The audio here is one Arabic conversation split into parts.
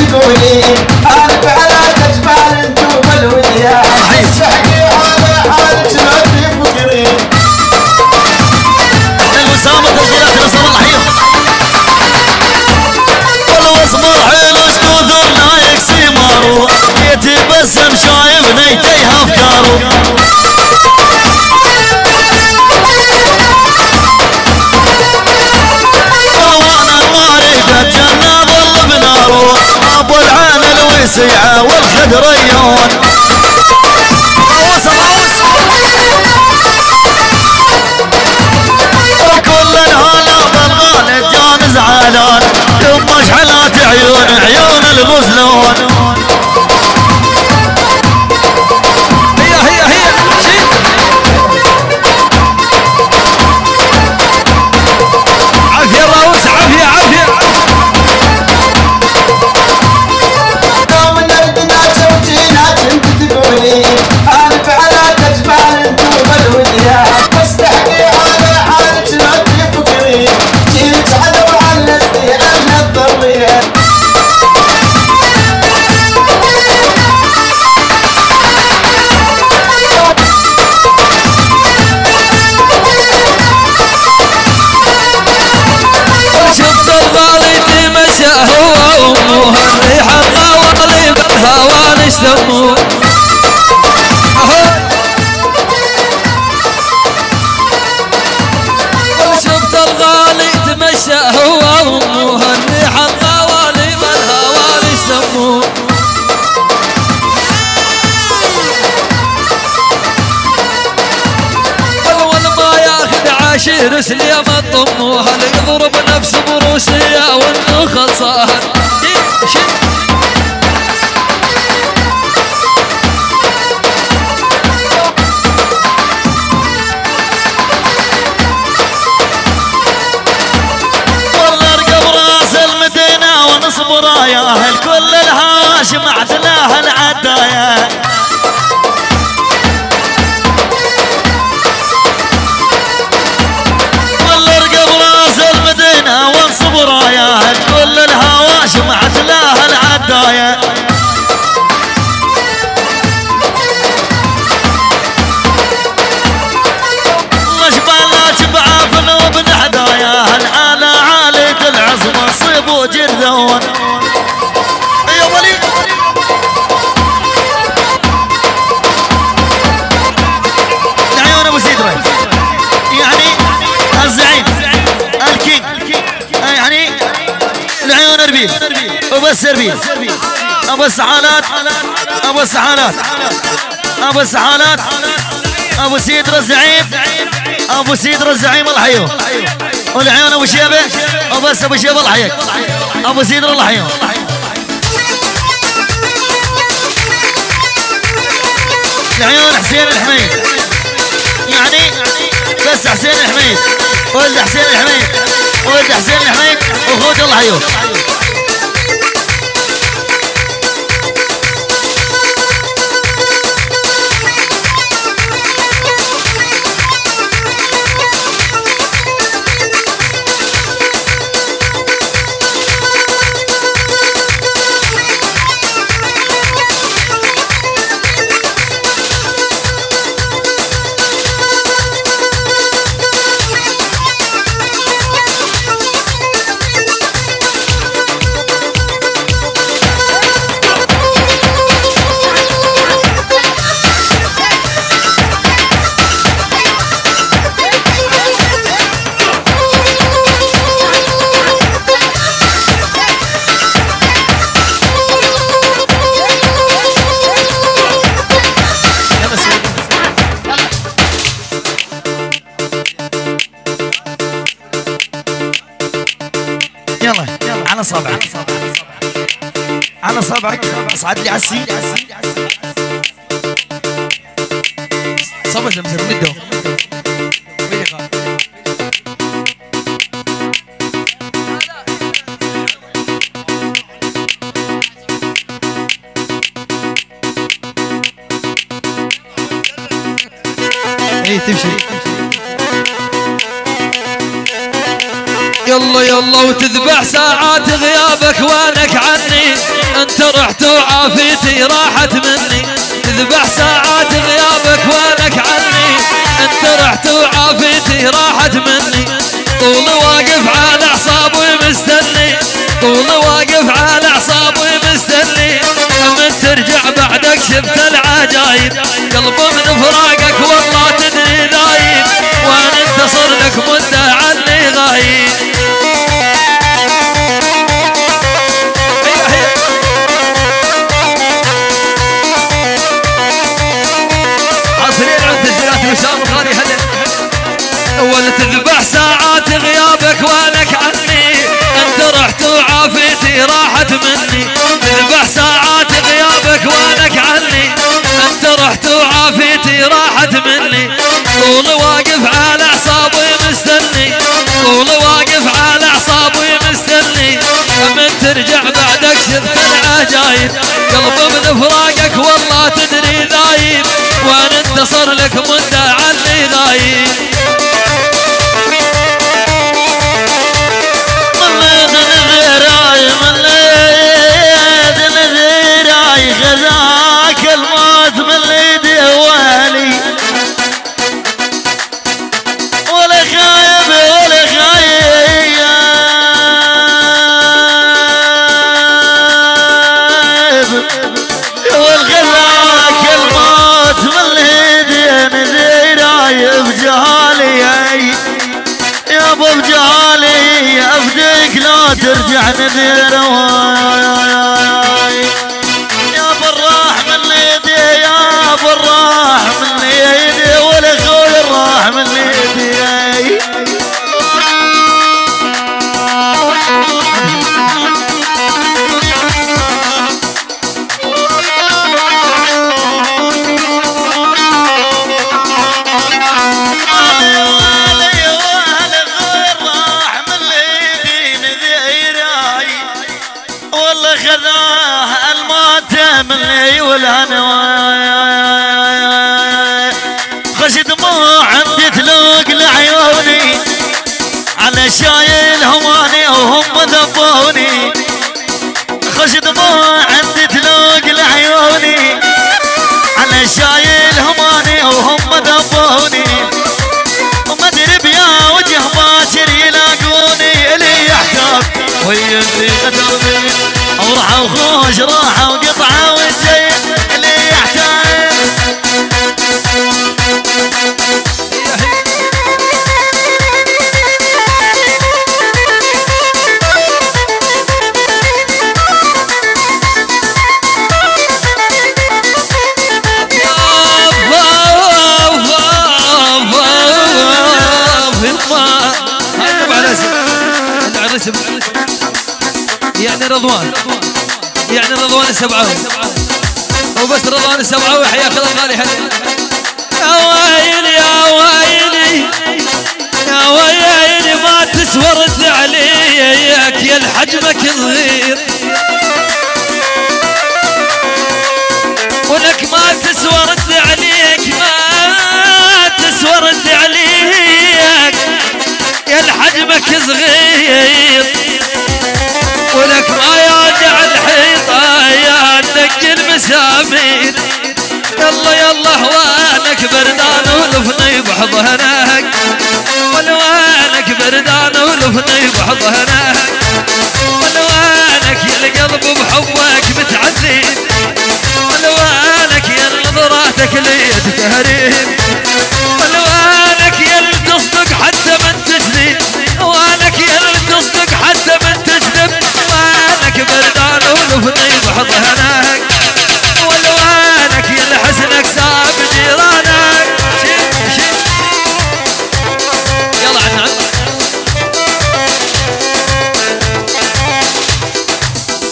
تقولي انا فعلا تجبال انتو بالوديان تحكي على حالك لو تفكرين الوسامة تسجيلات الوسام الحيط والوصم الحلو شكوثر لا يكسي مارو يتبسم شايف نيتيها افكارو ابو العين الوسيعة والخدريون وكل الهلا بالغالي جان زعلان يوم مشحلات عيون الغزلون هي عافية الراوس عافية انا فعلا تجبال انتو بالوديان بس تحكي على حالك لو تفكرين جيت عدو علتني انا الضرية شفت الغالي تمشى هو وامه الريحة الغوالي بالهوى نشتموه شفت الغالي تمشى هو وامه الريحة الغوالي بالهوى نشتموه اول ما ياخذ عشير سليم الطموح اللي يضرب نفس بروسيا وانه خلصان ونصبر يا اهل كل الهاشم عدلاه العدايا والرقب راس المدينة ونصبر يا اهل كل الهواشم عدلاه العدايا وجبالات بعافن وبنحدايا العالة عالية العظمى صيب وجرذون يا ولي العيون ابو سيدري يعني الزعيم الكينج يعني العيون اربيل وبس اربيل ابو السحالات ابو السحالات ابو السحالات ابو سيدر الزعيم ابو سيدر الزعيم الحيو والعيون ابو شيبه وبس ابو شيبه الحيك ابو سيدر الحيو العيون حسين الحميد يعني بس حسين الحميد ولد حسين الحميد ولد حسين الحميد وخوت الحيو على صابعك على صابعك اصعد لي عسي صبر زمزم مدو ايه تمشي يلا يلا وتذبح ساعات غيابك وانك عني، انت رحت وعافيتي راحت مني. تذبح ساعات غيابك وانك عني، انت رحت وعافيتي راحت مني. طول واقف على اعصابي مستني، طول واقف على اعصابي مستني. من ترجع بعدك شفت العجايب، قلب من فراقك والله تدري دايب، وانا انتصر لك مدة عني غايب. عصرين عند الزيات وسام الغالي هلا. ولا تذبح ساعات غيابك وانك عني، انت رحت وعافيتي راحت مني. تذبح ساعات غيابك وانك عني، انت رحت وعافيتي راحت مني. طول واقف على اعصابي مستني، طول واقف على اعصابي مستني. من ترجع بعدك شفت العجايب، قلب من فراقك والله تدري ذايب، وانا انتصر لك مدة عني غايب. خذاك الموت من ايدي والي، ولا خايب ولا خايب والخذاك الموت من ايدي نذير بجهالي يا ابو بجهالي افديك لا ترجع نذير الراح من ايدي ولا خوي الراح من ايدي. والله خذاه الموت مني والهنا، خش دموع عندي تلوق لعيوني، على شايل هماني وهم ذبوني. خش دموع عندي تلوق لعيوني، على شايل هماني وهم ذبوني. وما ادري بيا وجه باكر يلاقوني، اللي يحتاج ويدري قدرني وراحوا خوش راحوا قطعه والجاي اللي يحتاج. يعني رضوان، يعني رضوان السبعاوي، وبس رضوان السبعاوي حياك الله الغالي هلا. يا ويلي يا ويلي يا ويلي ما تسوى رد عليك يا الحجمك صغير، ولك ما تسوى رد عليك، ما تسوى رد عليك يا الحجمك صغير، ولك ما يرجع الحيطة يا دق المسامير. يلا يلا هوانك بردان ولفني بحضنك، والوانك بردان ولفني بحضنك، والوانك يا القلب بحبك متعذب، والوانك يا نظراتك لي تهريب، والوانك يا اللي تصدق حتى من تكذب، وانك يا اللي تصدق حتى من تكذب، وانك بردان ولفني بحضنك، والوانك يا اللي حسنك ساب جيرانك. شيل شيل يلا عنا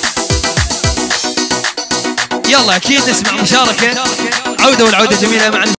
يلا اكيد نسمع مشاركه عوده، والعوده جميله مع